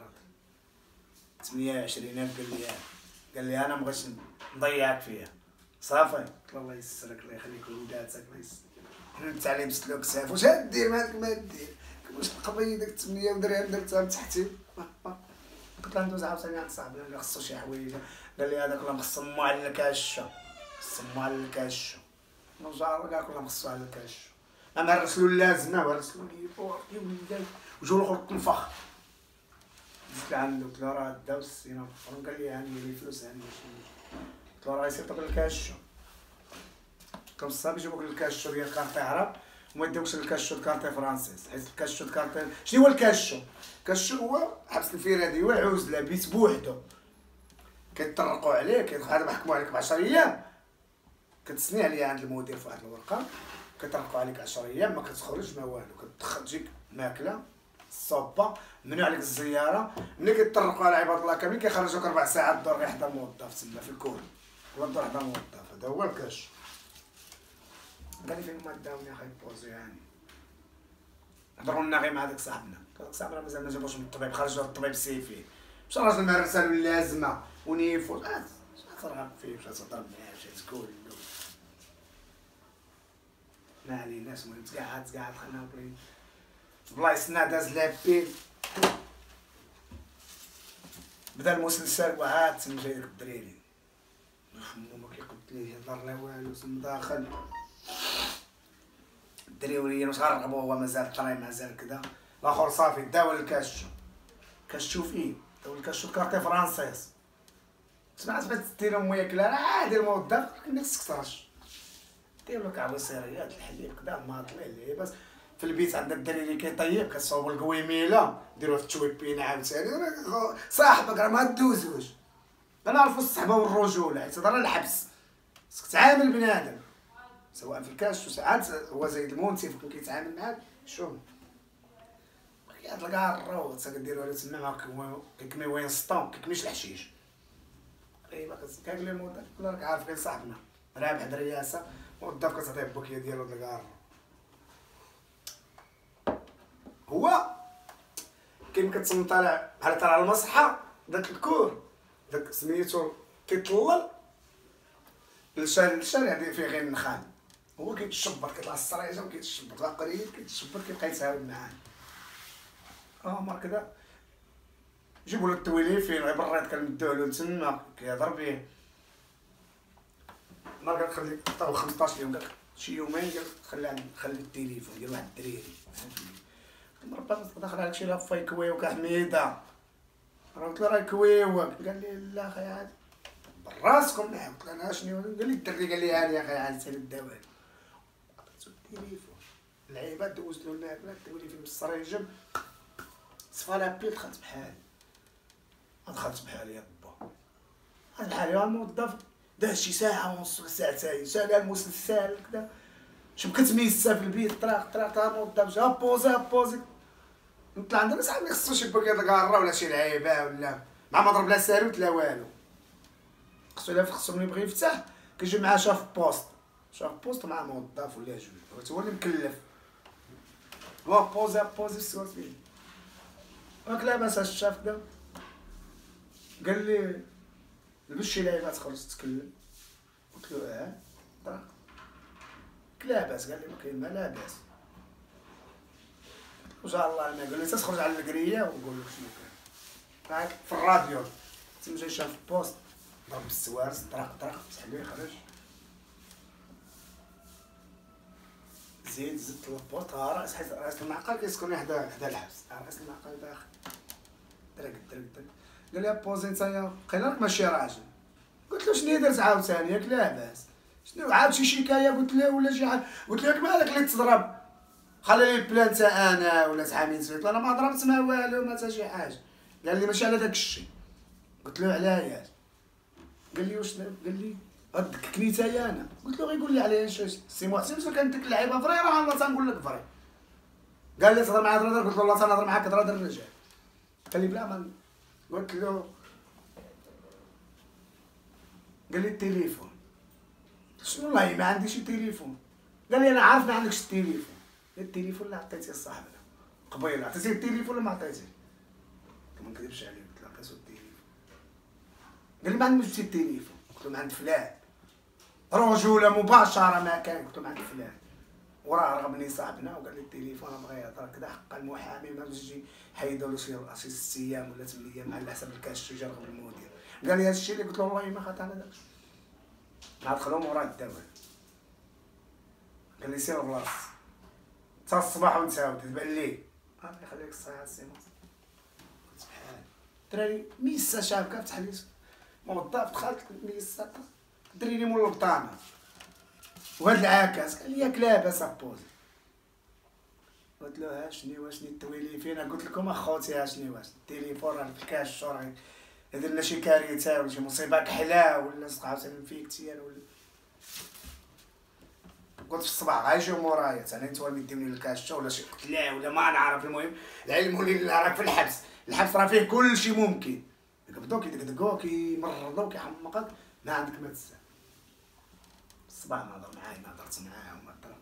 28,000. قال لي انا مبغيتش نضيعك فيها صافي. قلت له الله يسرك الله يخليك وليداتك الله يسرك. التعليم سلوك ساف واش غدير ما هذاك ما دير واش تقضي داك 8 درهم درتها من تحتي. قلت له ندوز عاوتاني عند صاحبي اللي خصو شي حوايج. قال لي هذاك الله مخصو مو على الكاشو، خصو على الكاشو نرجع كاع كلها مخصو على الكاشو. انا رسلو اللازمه ورسلو لي فوق يا وليدي وجو الاخر تنفخ. جيت لعندو قلت له راه داو السينا قال لي هاني لي فلوس هاني. قلت له راه يسيطك الكاشو. قلت له الصاحبي يجيبوك الكاشو ديال كارتي عرب وما يديوكش الكاشو د كارتي فرانسيس، حيت الكاشو د كارتي شنو هو الكاشو؟ الكاشو هو حبس الفرادي، هو العزله بيت بوحدو كيطرقوا عليه هذا محكوم عليك ب 10 ايام كتسني عليها عند المدير في واحد الورقه، كيطرقوا عليك 10 ايام ما كتخرج ما والو، كتجيك ماكله الصوبه ممنوع عليك الزياره. ملي كيطرقوا على عباد الله كاملين كيخرجوك 4 ساعات الدور يحضر موظف تما في الكور ولا الدور يحضر موظف. هذا هو الكاش. قال لي فين ما داوني اخي بوزي يعني هضروا لنا غير مع داك صاحبنا. داك صاحبنا مازال ما جابوش من الطبيب، خرجوا الطبيب السيفي مشى الراجل ما رسالو اللازمه ونيفو ترغب فيه مشى تضرب معاه مشى تقول ما عليناش. المهم تقعد خلينا بلايصنا داز لابيل بدا المسلسل وعاد تما جاي داك الدريري فمو ما كيقد ليه يهضر لا والو تما داخل الدريوريين واش غنرغبو هو مازال طري مازال كدا. الاخر صافي داو الكاشو كاشو فيه داو الكاشو كارتي فرانسيس سمعت بغيت ديرهم وياكله راه عادي الموظف لكن ما تسكترش ديروا لك عويصيريات الحليب كدا ماطلي لعيبات في البيت. عندك الدريري كيطيب كتصاوب القويميله ديروه في التويبين عاوتاني صاحبك راه ما دوزوش. كنعرفو الصحبه والرجوله حيت هذا راه الحبس خصك تعامل بنادم سواء في الكاش ساعات هو زايد المنتف كون كيتعامل معاك شوف كيطلق الروض كديروا له تما كيكمي وين سطون كيكميش الحشيش. ايوا كتقول لي الموظف راك عارف غير صاحبنا رابح د رياسه موظف كتعطيه البوكيه ديالو د الكار. هو كيما كتطلع بحال طالع على المصحه داك الكور داك سميتو كيطلل الشارع اللي فيه غير النخال هو كيتشبر كيطلع السريجه وكيتشبر طلع قريب كيتشبر كيبقى يتعاود معاه. مر كدا جيبوا له التويليفين غير بريط كنمدوه له تما كيهضر بيه. نهار قال خلي عطاو 15 يوم قال شي يومين قال خلي التليفون ديال واحد الدريري مربى داخل عليك شي لافا يكويو كحميده قلت له راه يكويو قال لي لا اخي عاد براسكم. نعم قلت له انا شنو قال لي الدري قال لي هاني يا اخي عاد سير الدواء عطيتو التليفون اللعيبه دوزت له الماكله داولي في السريجم صفا لابي دخلت بحالي دخلت بحالي يا با هاد بحالي هو الموظف داز شي ساعه ونص ساعتين سال المسلسل كدا شبكت ميسه في البيت طراق الموظف جا بوزي نطلع عند الناس عندي خصو شي بوكيه د الكاره ولا شي لعيبه ولا مع ما ضرب لا ساروت لا والو. خصو ملي يبغي يفتح كيجي معاه شاف بوست مع موظف ولا جوج هو اللي مكلف هو بوزي السوات فيه راك لاباس الشاف دا. قال لي لبس شي لعيبه تخرج تتكلم قلت له طراق لاباس. قال لي ما كاين ما لاباس وجا الله ما قال لي تخرج على القريه ونقول لك شنو كاين في الراديو تما جاي شاف بوست ضرب السوارس طرق مسح ليه خرج زدت البوست راس المعقل كيسكن حدا الحبس راس المعقل داخل درك درك درك. قال لي بوزي نتايا قيل راك ماشي راجل. قلت له شنو درت عاوتاني ياك لاباس شنو عاود شي شكايه قلت له ولا شي حاجه قلت له ياك مالك اللي تضرب خلي لي البلان تا انا ولا تحامي سويت انا ما ضربت ما والو ما تا شي حاجه. قال لي ماشي على داك الشيء. قلت له علاش؟ قال لي واش قال لي غدككني نتايا انا. قلت له غيقول لي علاش سي محسن واش كانت ديك اللعيبه فري راه الله تنقول لك فري. قال لي تهضر معايا هضره قلت له والله تنهضر معاك هضره ديال الرجال. قال لي بلا ما قلت له قال لي التليفون. شنو والله ما عنديش تليفون. قال لي انا عارف ما عندكش التليفون. التليفون اللي عطيتيه لصاحبنا قبيله عطيتيه التليفون ولا ما عطيتيه؟ ما نكذبش عليه قلت له عطيتو التليفون. قال لي ما عندكش التليفون. قلت له ما عند فلان رجوله مباشره ما كان. قلت له ما عند فلان وراه رغبني صاحبنا وقال لي التليفون بغا يهضر كذا حق المحامي ما تجي حيدوا له شي 6 ايام ولا 8 ايام على حسب الكاش الشجر قبل المدير. قال لي هذا الشيء اللي قلت له والله ما خاطر انا داكشي عاد دخلوا مورا الدواء. قال لي سير بلاص تا الصباح ونتعاود تبان لي الله يخليك الصحه السي مصطفى. سبحان الدراري ميسا شابكه فتح لي موظف دخلت ميسا دريني مول البطانه وهاد العاكس قال لي ياك لاباس ابوزي. قلت له ها شنو التويلي فينا قلت لكم اخوتي ها شنو التليفون راه في الكاش راه درنا شي كارثه ولا شي مصيبه كحله ولا عاوتاني فيكتي انا ولا قلت في الصباح غايجيو مورايا ثاني نتوما مديوني الكاشة ولا شي قتله ولا ما نعرف. المهم العلم لله راك في الحبس. الحبس راه فيه كلشي ممكن يقبضوك يدقدقوك يمرضوك يحمقك ما عندك ما تسال. الصباح ما هضر معايا ما هضرت معاه وما هضر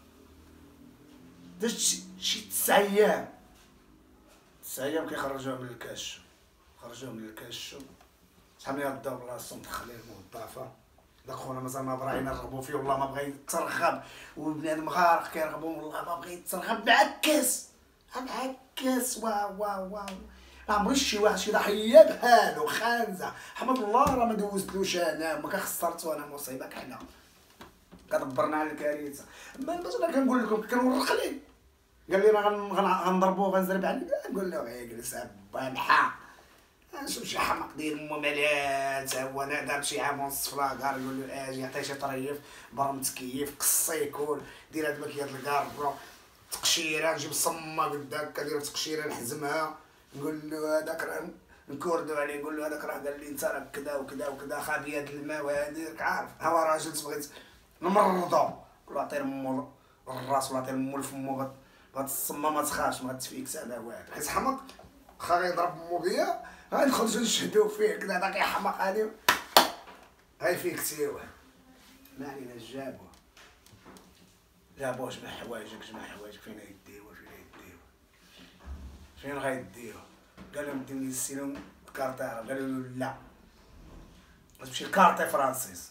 درت شي 9 ايام 9 ايام كيخرجوها من الكاش. خرجوه من الكاش شحال من غداو بلاصتو مدخلين الموظفه داك خونا مازال ما بغا ينرغبو فيه والله ما بغا يترغب وبنادم غارق كيرغبو والله ما بغا يترغب معكس واو واو واو ما عمري شي واحد شي ضحيه بحالو خانزه حمد الله راه ما دوزتلوش انا ما كخسرتو انا مصيبه كحنا كدبرنا على الكارثه. ما باش انا كنقول لكم كنورق ليه قال لي راه غنضربو غنزرب عليه نقول له اجلس بانحا نشوف شي حمق ديال مو مالات هو انا دار شي عام ونص في لاكار يقول له اجي عطيه شي طريف برا متكيف قصي يكون دير هاد الماكيات الكار تقشيره نجيب صمه قداك كدير تقشيره نحزمها نقول له هذاك راه نكوردو عليه نقول له هذاك راه قال لي انت راك كذا وكذا وكذا خابي هاد الماء وهادي راك عارف ها هو راجل تبغيت نمرضو نقول عطيه لمو الراس ولا عطيه لمو لفمو الصمه ما تخافش ما تفيكس على والو حيت حمق واخا غيضرب مو بيا غنخرجو نشهدو فيه كدا داك يحمق عليه غيفيكسيوه. ما علينا جابوه جمع حوايجك فين يديوه فين غيديوه. قال لهم ديوني السيلون كارطة عرب. قالوا له لا تمشي لكارطي فرانسيس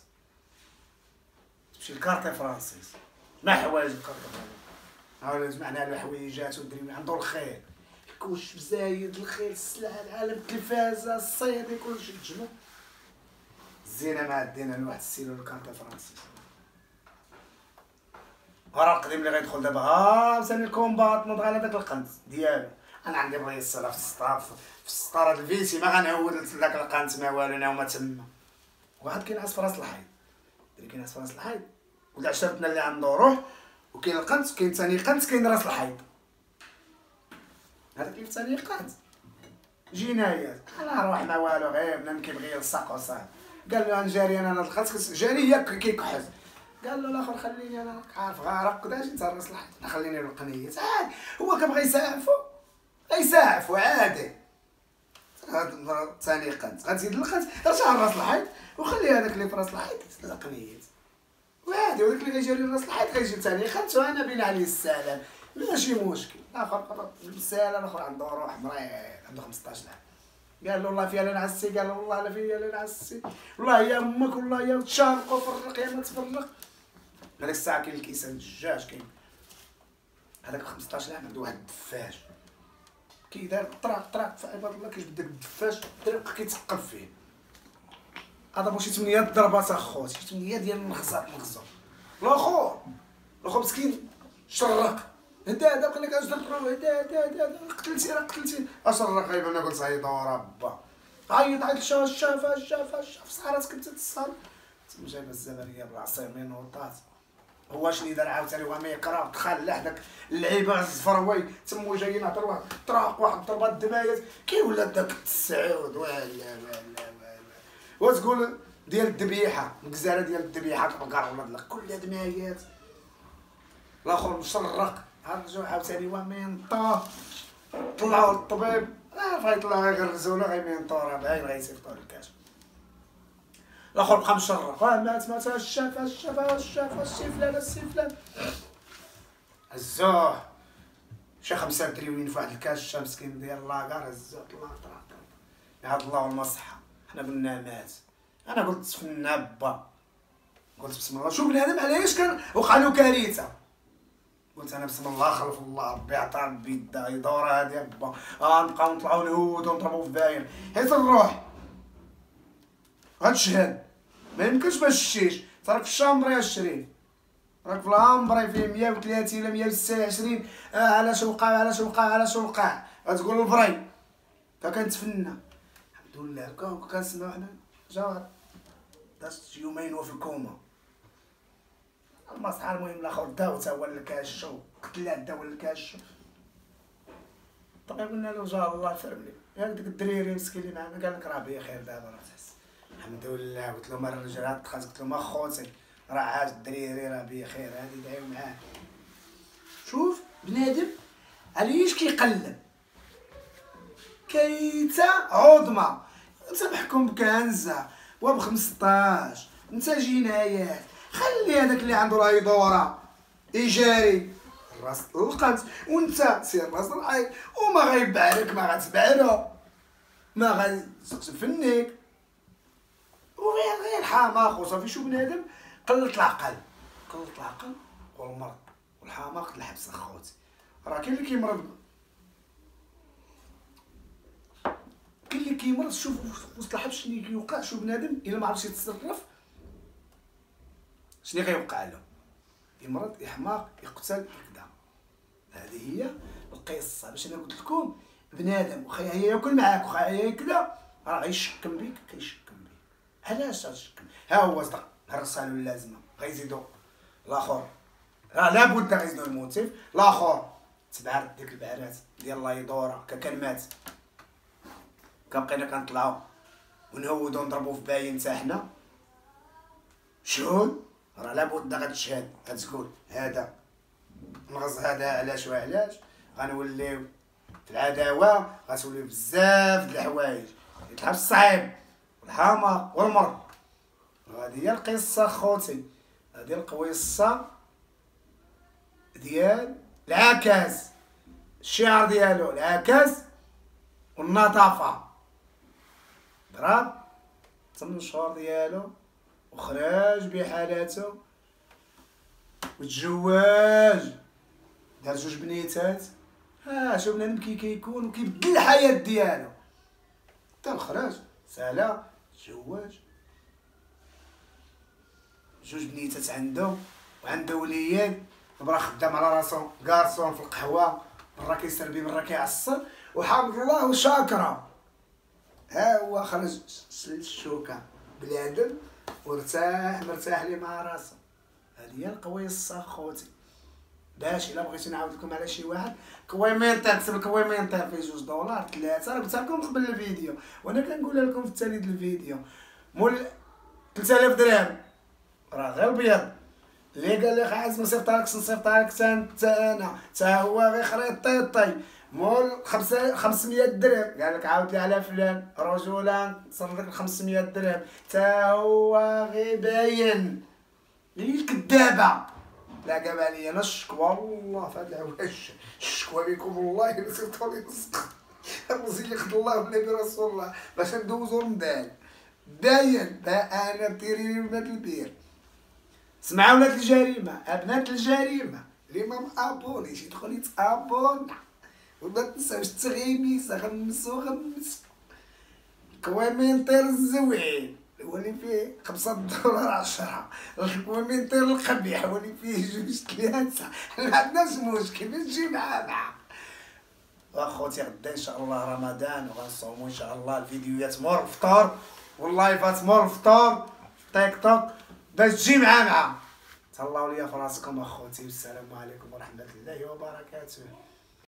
جمع حوايجك كارطي فرانسيس جمعنا له حويجات ودريمي عنده الخيل كلشي بزايد الخيل السلعه العالم التلفازه الصيدي كلشي تجمع زينه ما عدينا لواحد السيلو كارطي فرانسيس. وراه القديم اللي غيدخل دابا ثاني الكومبات نوض على داك القنت ديالو. انا عندي بغا يصرا في السطار هاد الفيسي ما غنعود لذاك القنت ما والو انا وما تما. واحد كينعس في راس الحيط كينعس في راس الحيط ولد عشرتنا اللي عنده روح وكاين القنت كاين ثاني قنت كاين راس الحيط. هذا كيف ثاني قنت جنايات انا روح ما والو غير بنادم كيبغي يلصق وصافي. قال له نجاري انا القنت جاري ياك كيكحز. قال له الاخر خليني انا راك عارف غارق كداش انت راس الحيط خليني القنيات عادي. هو كيبغي يساعفو عادي. هاد ثاني قنت غتزيد القنت رجع راس الحيط وخلي هذاك اللي في راس الحيط يسد القنيات وعادي. وداك اللي غيجري راس الحيط غيجي ثاني قنت وانا بين عليه السلام ماشي مشكل. الاخر بالسلام الاخر عنده روح مريض عنده 15 عام. قال له والله فيها لا نعسي. قال له والله لا فيها لا نعسي والله يا امك والله يا تشارقوا فرق يا ما تفرق. هذيك الساعه كاين الكيسان الدجاج كاين هذاك 15 عام عنده واحد الدفاش كيدار طراق في عباد الله كيجبد داك الدفاش بقى كيتثقب فيه. هذا شي 8 ضربات اخوتي شي 8 ديال المغزى. الاخر مسكين شرق هدا قال لك اش درتو هدا قتلتي راه قتلتي اش راه خايب انا قلت صايب ورا با عيط الشافه صارت كنت تصال تما جايبه الزبريه بالعصيمين وطات هو شنو دار عاوتاني هو ما يقرا دخل لحداك اللعيبه الزفروي تما جايين عطروا طراق واحد ضربه الدمايات كي ولا داك السعود ولا وتقول ديال الذبيحه الجزاره ديال الذبيحه البقر ولا كلها دمايات الاخر مشرق رجعوا عاوتاني ومينطا طلعوا للطبيب فيطلعوا غيغرزوا له غيمينطو راه باين غيصيفطوا للكاش الاخر بقى مشرق مات الشي فلان هزوه شي 5 دريوين في واحد الكاش مسكين ديال لاكار هزوه طلع يعاد الله المصحة حنا قلنا مات انا قلت تفنى با قلت بسم الله شوف بنادم علاش كان وقع له كارثه قلت انا بسم الله خلف الله ربي عطا ربي يدا يدور هادي با نبقاو نطلعو نهودو ونضربو في باين حيت نروح غتشهد ما يمكنش ما تشتيش راك في الشامبري الشريف راك في الامبري فيه 130 ولا 126 علاش وقع غتقول الفري فكنتفنى الحمد لله كنسمعو حنا جار دازت يومين وفي الكوما المصحة المهم الاخر داو تا هو الكاشو قتلات داو الكاشو طبعا قلنا له جا الله فرملي ياك داك الدريري مسكين اللي معنا قال لك راه بخير دابا راه تحس الحمد لله قلت له مرة رجعت دخلت قلت له ما خوتي راه عاد الدريري راه بخير هادي دايو معاه شوف بنادم علاش كيقلب كيتا عظمى انت محكوم بكنزه وب15 انت جنايات خلي هذاك اللي عنده راه يدورا يجاري الراس طلقات وانت سير راس العين وما غيبع لك ما غتبعلو ما غتفنيك وغير الحماق وصافي شو بنادم قلت العقل والمرض والحماق الحبس اخوتي راه كاين اللي كيمرض شوف وسط الحبس شنو كيوقع شو بنادم الا ما عرفش يتصرف شنو غيوقع له يمرض يحماق يقتل يكذا هذه هي القصه باش انا قلت لكم بنادم وخا ياكل معاك وخا يكذا راه غيشكم بك كيشكم بك علاش غتشكم ها هو صدق الرساله اللازمه غيزيدوا الاخر راه لابد غيزيدوا الموتيف الاخر تبعر ديك البعرات ديال الله يدورا ككلمات كبقينا كنطلعوا ونهودو نضربو في باين حتى حنا شهود راه لابد غتشهد غتقول هذا نغص هذا علاش وعلاش غنوليو في العداوه غتوليو بزاف د الحوايج الحبس الصعيب والحماق والمرض وهذه هي القصه خوتي هذه القصه ديال العكاز الشعار ديالو العكاز والنظافه ضرب 8 شهور ديالو وخرج بحالاته وتزواج دار 2 بنيتات شوف بنادم كيكون وكيبدل الحياه ديالو حتى الخراج سالا تزواج 2 بنيتات عنده وليان برا خدام على راسو كارسون في القهوه برا كيسربي برا كيعصر وحمد الله وشاكره ها هو خرج سلت الشوكه بنادم مرتاح لي مع راسو هذه هي القويصه خوتي باش الا بغيتو نعاود لكم على شي واحد كويمينتير كتب كويمينتير فيه $2 3 راه قلتها لكم قبل الفيديو وانا كنقولها لكم في التالي ديال الفيديو مول 3000 درهم راه غير البيض اللي قال لي عايز نصيفط لك حتى انا حتى هو غير خريط طيطي مول 500 درهم قال لك عاود لي على فلان رجلا صرف لك 500 درهم تا هو غير باين لي الكذابه لا قاب عليا انا الشكوى والله في هذا العواش الشكوى بكم والله الا صيفطوا لي رزق الرزق ياخذ الله والنبي رسول الله باش ندوزو رمضان باين انا تيري ولاد البير سمعوا ولاد الجريمه ابنات الجريمه اللي ما مابونيش يدخل يتابون وما تنساوش التغيميس غنمسو كويمينتير الزوين واللي فيه 5 دولار 10، والمنطير القبيح واللي فيه 2 3. ما عندناش مشكل تجي معانا. واخوتي غدا ان شاء الله رمضان وغنصومو ان شاء الله الفيديوهات مور الفطور واللايفات مور الفطور في تيك توك باش تجي معانا. تهلاو ليا في راسكم اخوتي، والسلام عليكم ورحمه الله وبركاته.